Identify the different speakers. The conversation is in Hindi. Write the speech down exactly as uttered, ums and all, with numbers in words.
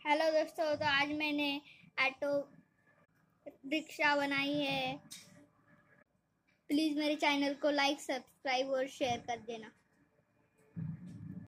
Speaker 1: हेलो दोस्तों, तो आज मैंने ऑटो रिक्शा बनाई है। प्लीज़ मेरे चैनल को लाइक, सब्सक्राइब और शेयर कर देना।